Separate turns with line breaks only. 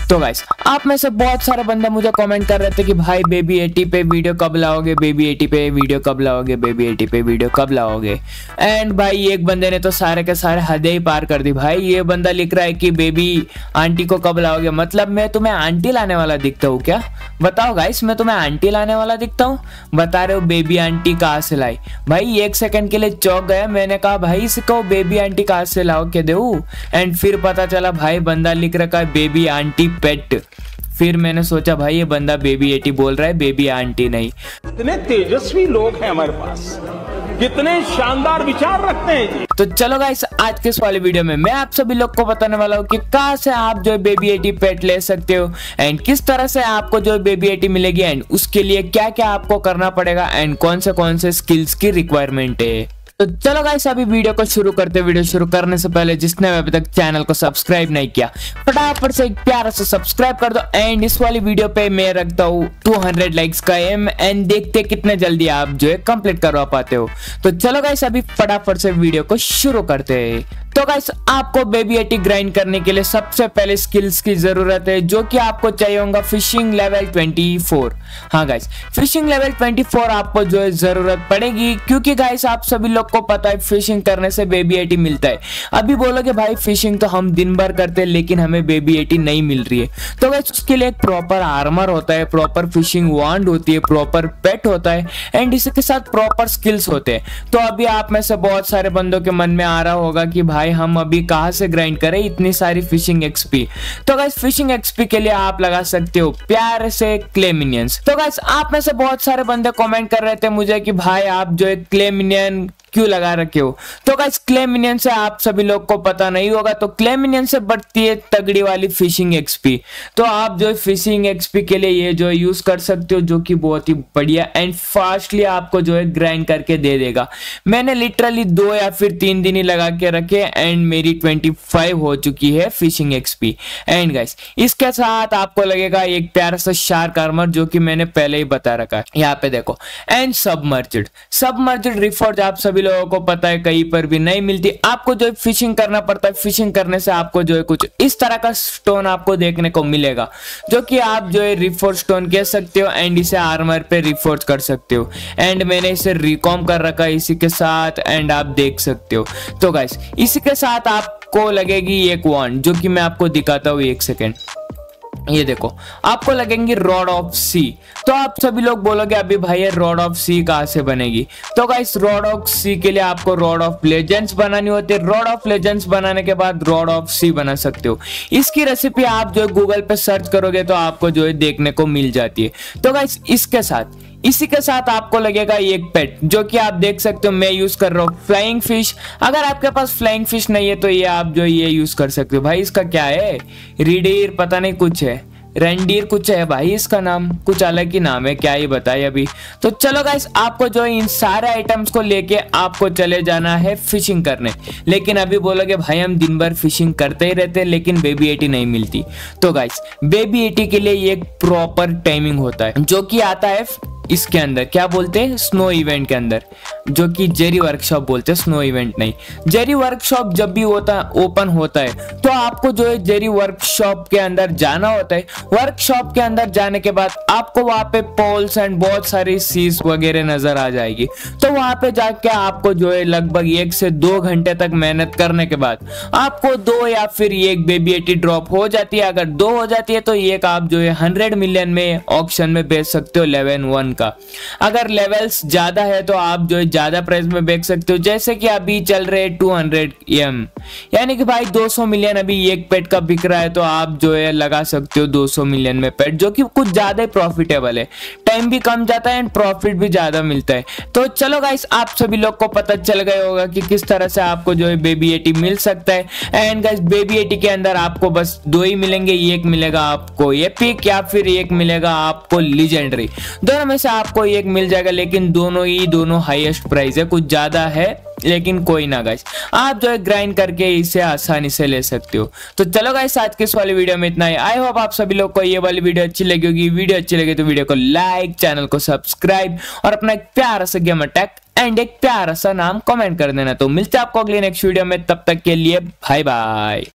तो गाइस आप में से बहुत सारे बंदे मुझे कमेंट कर रहे थे कि भाई बेबी 80 पे वीडियो कब लाओगे, बेबी 80 पे वीडियो कब लाओगे, बेबी 80 पे वीडियो कब लाओगे। एंड भाई एक बंदे ने तो सारे के सारे हदें ही पार कर दी भाई। ये बंदा लिख रहा है कि बेबी आंटी को कब लाओगे, मतलब मैं तुम्हें आंटी लाने वाला दिखता हूँ क्या? बताओ गाइस, मैं तुम्हें आंटी लाने वाला दिखता हूँ? बता रहे हो बेबी आंटी कहाँ से लाई? भाई एक सेकंड के लिए चौंक गया। मैंने कहा भाई इसको बेबी आंटी कहाँ से लाओ के दो, एंड फिर पता चला भाई बंदा लिख रखा है बेबी आंटी पेट। फिर मैंने सोचा भाई ये बंदा बेबी 80 बोल रहा है, बेबी आंटी नहीं।
इतने तेजस्वी लोग हैं हमारे पास, कितने शानदार विचार रखते हैं जी।
तो चलो गाइस आज के इस वाले वीडियो में मैं आप सभी लोग को बताने वाला हूँ कि कहाँ से आप जो है बेबी 80 पेट ले सकते हो, एंड किस तरह से आपको जो है बेबी 80 मिलेगी, एंड उसके लिए क्या क्या आपको करना पड़ेगा, एंड कौन से स्किल्स की रिक्वायरमेंट है। तो चलो गाइस अभी वीडियो को शुरू करते। वीडियो शुरू करने से पहले जिसने अभी तक चैनल को सब्सक्राइब नहीं किया फटाफट से एक प्यारा सा सब्सक्राइब कर दो। एंड इस वाली वीडियो पे मैं रखता हूँ 200 लाइक्स का एम, एंड देखते कितने जल्दी आप जो है कंप्लीट करवा पाते हो। तो चलो गाइस अभी फटाफट से वीडियो को शुरू करते हैं। तो गाइस आपको बेबी 80 ग्राइंड करने के लिए सबसे पहले स्किल्स की जरूरत है, जो कि आपको चाहिए होगा फिशिंग लेवल 24। हाँ गाइस फिशिंग लेवल 24 आपको जो है जरूरत पड़ेगी, क्योंकि गाइस आप सभी लोग को पता है फिशिंग करने से बेबी 80 मिलता है। अभी बोलोगे भाई फिशिंग तो हम दिन भर करते हैं लेकिन हमें बेबी 80 नहीं मिल रही है। तो गाइस उसके लिए एक प्रॉपर आर्मर होता है, प्रॉपर फिशिंग वांड होती है, प्रॉपर पेट होता है, एंड इसी के साथ प्रॉपर स्किल्स होते हैं। तो अभी आप में से बहुत सारे बंदों के मन में आ रहा होगा कि भाई हम अभी कहां से ग्राइंड करें इतनी सारी फिशिंग एक्सपी। तो गाइस फिशिंग एक्सपी के लिए आप लगा सकते हो प्यारे से क्ले मिनियंस। तो गाइस आप में से बहुत सारे बंदे कमेंट कर रहे थे मुझे कि भाई आप जो है क्ले मिनियन क्यों लगा रखे हो। तो गाइस क्ले मिनियन से आप सभी लोग को पता नहीं होगा, तो क्ले मिनियन से बढ़ती है तगड़ी वाली फिशिंग एक्सपी। तो आप जो फिशिंग एक्सपी के लिए ये जो यूज कर सकते हो, जो कि बहुत ही बढ़िया एंड फास्टली आपको जो है ग्राइंड करके दे देगा। मैंने लिटरली 2 या फिर 3 दिन ही लगा के रखे एंड मेरी 25 हो चुकी है फिशिंग एक्सपी। एंड गाइस इसके साथ आपको लगेगा एक प्यारा सा शार्क आर्मर, जो कि मैंने पहले ही बता रखा है, यहाँ पे देखो। एंड सबमर्ज्ड रिफॉर्ज आप सभी लोगों को पता है कहीं पर भी नहीं मिलती, आपको जो फिशिंग करना पड़ता है। फिशिंग करने से आपको जो है कुछ इस तरह का स्टोन आपको देखने को मिलेगा, जो कि आप जो है रिफोर्ज स्टोन कह सकते हो, एंड इसे आर्मर पे रिफोर्ज कर सकते हो। एंड मैंने इसे रिकॉम कर रखा है इसी के साथ, एंड आप देख सकते हो। तो गाइस इसी के साथ आपको लगेगी एक वॉन्ड, जो कि मैं आपको दिखाता हूँ एक सेकेंड। ये देखो आपको लगेंगी रॉड ऑफ सी। तो आप सभी लोग बोलोगे अभी भाई ये रॉड ऑफ सी कहां से बनेगी। तो गाइस रॉड ऑफ सी के लिए आपको रॉड ऑफ लेजेंड्स बनानी होती है। रॉड ऑफ लेजेंड्स बनाने के बाद रॉड ऑफ सी बना सकते हो। इसकी रेसिपी आप जो गूगल पे सर्च करोगे तो आपको जो है देखने को मिल जाती है। तो गाइस इसी के साथ आपको लगेगा एक पेट, जो कि आप देख सकते हो मैं यूज कर रहा हूँ फ्लाइंग फिश। अगर आपके पास फ्लाइंग फिश नहीं है तो ये आप जो ये यूज कर सकते हो। भाई इसका क्या है, रीडीर पता नहीं कुछ है, रेंडीर कुछ है भाई, इसका नाम कुछ अलग ही नाम है, क्या ही बताए अभी। तो चलो गाइस आपको जो इन सारे आइटम्स को लेके आपको चले जाना है फिशिंग करने। लेकिन अभी बोलोगे भाई हम दिन भर फिशिंग करते ही रहते हैं लेकिन बेबी 80 नहीं मिलती। तो गाइस बेबी 80 के लिए एक प्रॉपर टाइमिंग होता है, जो कि आता है इसके अंदर, क्या बोलते हैं, स्नो इवेंट के अंदर, जो कि जेरी वर्कशॉप बोलते हैं, स्नो इवेंट नहीं। जेरी वर्कशॉप जब भी ओपन होता है तो आपको जो है जेरी वर्कशॉप के अंदर जाना होता है। वर्कशॉप के अंदर जाने के बाद आपको वहां पे पोल्स एंड बहुत सारी सीज वगैरह नजर आ जाएगी। तो वहां पे जाके आपको जो है लगभग 1 से 2 घंटे तक मेहनत करने के बाद आपको 2 या फिर 1 बेबी 80 ड्रॉप हो जाती है। अगर 2 हो जाती है तो एक आप जो है 100 मिलियन में ऑक्शन में बेच सकते हो लेवल 1 का। अगर लेवल्स ज्यादा है तो आप जो है ज्यादा प्राइस में बेच सकते हो, जैसे कि अभी चल रहे 200 एम, यानी कि भाई 200 मिलियन अभी एक पेट का बिक रहा है। तो आप जो है लगा सकते हो 200 मिलियन में पेट, जो कि कुछ ज्यादा ही प्रॉफिटेबल है। टाइम भी कम जाता है एंड प्रॉफिट भी ज्यादा मिलता है। तो चलो गाइस आप सभी लोग को पता चल गया होगा कि किस तरह से आपको जो है बेबी 80 मिल सकता है। एंड गाइस बेबी 80 के अंदर आपको बस 2 ही मिलेंगे, एक मिलेगा आपको एपिक या फिर एक मिलेगा आपको लीजेंडरी। दोनों में से आपको एक मिल जाएगा, लेकिन दोनों हाईएस्ट प्राइस है, कुछ ज्यादा है लेकिन कोई ना गाइस, आप जो है ग्राइंड करके इसे आसानी से ले सकते हो। तो चलो गाइस आज के इस वाली वीडियो में इतना ही। आई होप आप सभी लोग को ये वाली वीडियो अच्छी लगी होगी। वीडियो अच्छी लगे तो वीडियो को लाइक, चैनल को सब्सक्राइब और अपना एक प्यारा सा गेमर टैग एंड एक प्यारा सा नाम कमेंट कर देना। तो मिलते हैं आपको अगली नेक्स्ट वीडियो में, तब तक के लिए बाय बाय।